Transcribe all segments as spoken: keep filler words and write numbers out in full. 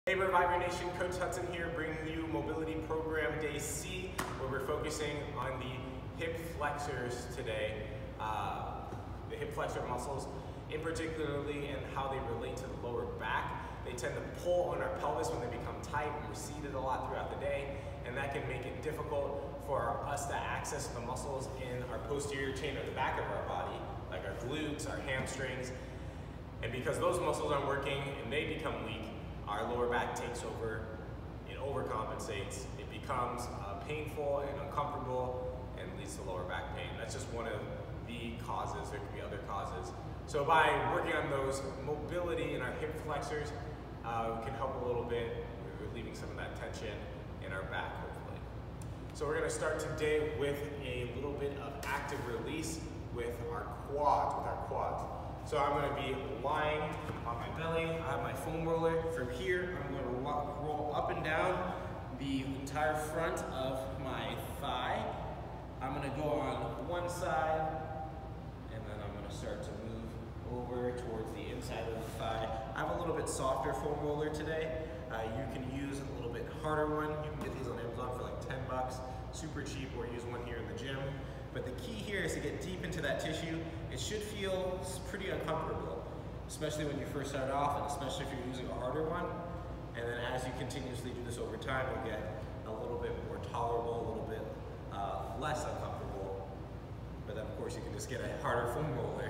Hey Reviver Nation, Coach Hudson here, bringing you Mobility Program Day C, where we're focusing on the hip flexors today, uh, the hip flexor muscles, in particularly and how they relate to the lower back. They tend to pull on our pelvis when they become tight and we're seated a lot throughout the day, and that can make it difficult for us to access the muscles in our posterior chain or the back of our body, like our glutes, our hamstrings. And because those muscles aren't working and they become weak, our lower back takes over, it overcompensates, it becomes uh, painful and uncomfortable and leads to lower back pain. That's just one of the causes. There could be other causes. So by working on those mobility in our hip flexors, uh, we can help a little bit with relieving some of that tension in our back, hopefully. So we're gonna start today with a little bit of active release with our quads, with our quads. So I'm going to be lying on my belly. I have my foam roller. From here, I'm going to roll up and down the entire front of my thigh. I'm going to go on one side, and then I'm going to start to move over towards the inside of the thigh. I have a little bit softer foam roller today. Uh, you can use a little bit harder one. You can get these on Amazon for like ten bucks. Super cheap, or use one here in the gym. But the key here is to get deep into that tissue. It should feel pretty uncomfortable, especially when you first start off, and especially if you're using a harder one. And then as you continuously do this over time, you'll get a little bit more tolerable, a little bit uh, less uncomfortable. But then of course you can just get a harder foam roller.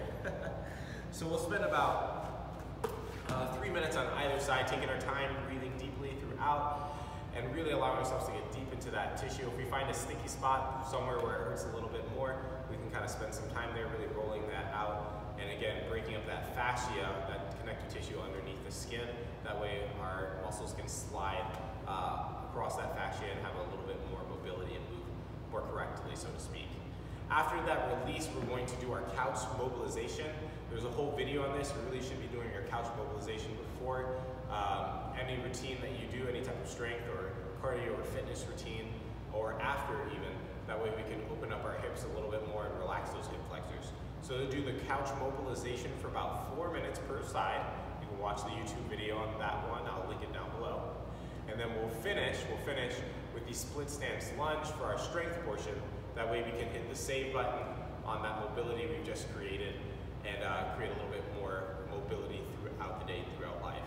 So we'll spend about uh, three minutes on either side, taking our time, breathing deeply throughout, and really allowing ourselves to get deep into that tissue. If we find a sticky spot somewhere where it hurts a little bit more, we can kind of spend some time there really rolling that out. And again, breaking up that fascia, that connective tissue underneath the skin. That way our muscles can slide uh, across that fascia and have a little bit more mobility and move more correctly, so to speak. After that release, we're going to do our couch mobilization. There's a whole video on this. You really should be doing your couch mobilization before um, any routine that you do, any type of strength or cardio or fitness routine, or after even. That way we can open up our hips a little bit more and relax those hip flexors. So to do the couch mobilization for about four minutes per side. You can watch the YouTube video on that one. I'll link it down below. And then we'll finish, we'll finish with the split stance lunge for our strength portion. That way we can hit the save button on that mobility we've just created and uh, create a little bit more mobility throughout the day, throughout life.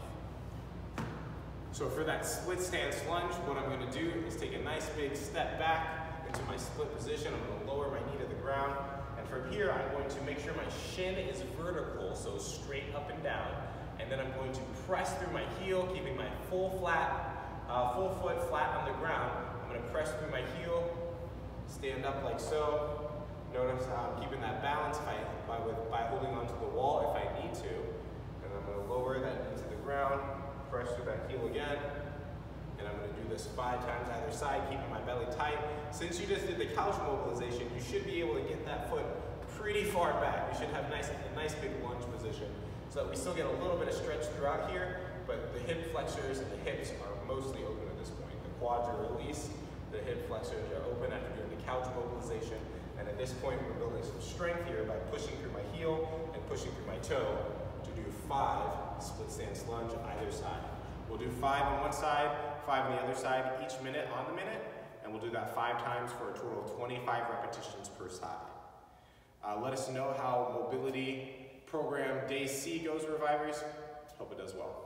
So for that split stance lunge, what I'm going to do is take a nice big step back into my split position. I'm going to lower my knee to the ground. And from here, I'm going to make sure my shin is vertical, so straight up and down. And then I'm going to press through my heel, keeping my full flat, uh, full foot flat on the ground. I'm going to press through my heel, stand up like so. Notice how I'm keeping that balance by, by, with, by holding onto the wall if I need to. And I'm going to lower that knee to the ground, press through that heel again. And I'm going to do this five times either side, keeping my belly tight. Since you just did the couch mobilization, you should be able to get that foot pretty far back. You should have nice, a nice big lunge position so that we still get a little bit of stretch throughout here, but the hip flexors and the hips are mostly open at this point. The quads are released, the hip flexors are open after doing the couch mobilization. And at this point, we're building some strength here by pushing through my heel and pushing through my toe to do five split stance lunge on either side. We'll do five on one side, five on the other side, each minute on the minute, and we'll do that five times for a total of twenty-five repetitions per side. Uh, let us know how Mobility Program Day C goes, Revivers. Hope it does well.